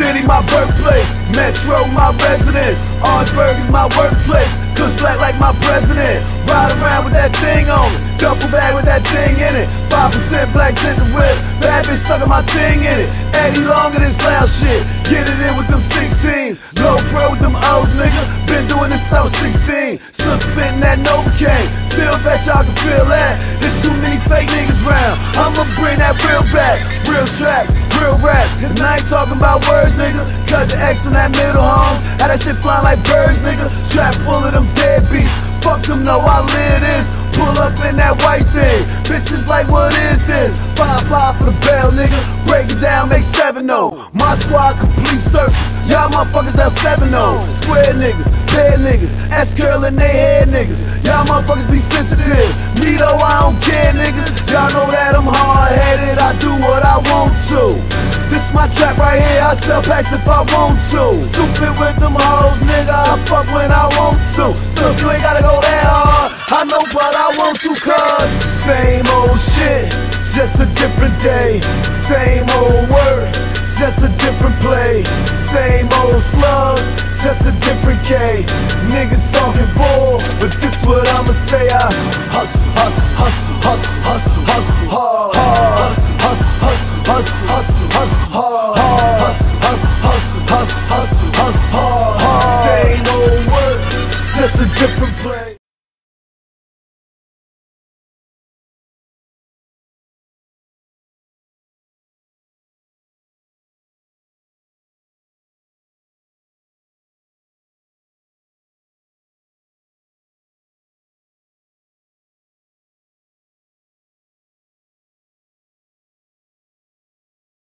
City, my birthplace. Metro, my residence. Orangeburg is my workplace. Kush black like my president. Ride around with that thing on it. Duffel bag with that thing in it. 5% black tinted whip. Bad bitch sucking my thing in it. Eddie longer than loud shit. Get it in with them 16s. Low pro with them O's, nigga. Been doing this since I was 16. Still spitting that Novocaine. Still bet y'all can feel that. There's too many fake niggas round. I'ma bring that real back. Real trap, real rap. And I ain't talking about words, nigga. Cut the X on that middle home. Had that shit flying like birds, nigga. Trap full of them deadbeats. Fuck them, know I live this. Pull up in that white thing. Bitches like, what is this? 5-5 for the bell, nigga. Break it down, make 7-0. My squad complete circle. Y'all motherfuckers have 7-0. Square niggas, bad niggas, S-curl in they head niggas. Y'all motherfuckers be sensitive. Me though, I don't care, niggas. Y'all know that I'm hard-headed. I do what I want to. This my trap right here, I sell packs if I want to. Stupid with them hoes, nigga, I fuck when I want to. So if you ain't gotta go that hard, I know but I want to. Cause same old shit, just a different day. Same old work, just a different play. Same old slugs, just a different K. Niggas talking bull, but this what I'ma say. I hustle, hustle, hustle, hustle, hustle, hustle hard. Hustle, hustle, hustle, hustle, hustle hard. Hustle, hustle, hustle.